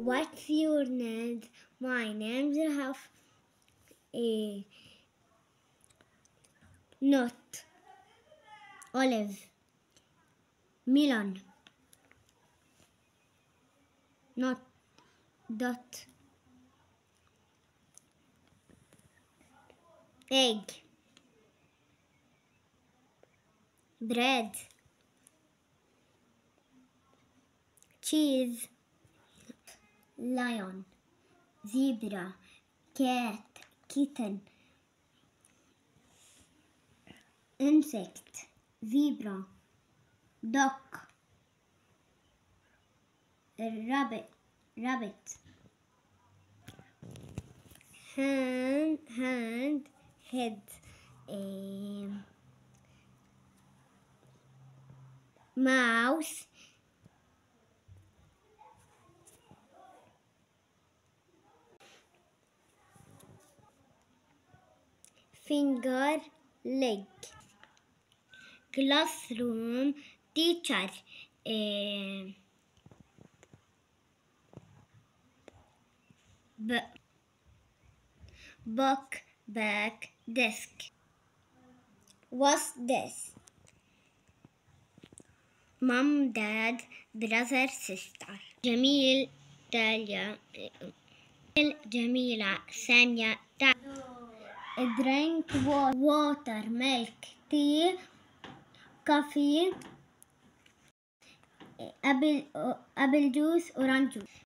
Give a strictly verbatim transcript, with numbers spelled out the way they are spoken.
What's your name? My name's Rahaf. Eh, Nut. Olive. Melon. Not. Dot. Egg. Bread. Cheese. Lion. Zebra. Cat. Kitten. Insect. Zebra. Duck. Rabbit. Rabbit. Hand. Hand. Head. Um, mouse. Finger. Leg. Classroom. Teacher. Uh, b book. Back. Desk. What's this? Mom, dad, brother, sister. جميل. داليا. جميلة. ثانية. Drink water, milk, tea, coffee, apple, apple juice, orange juice.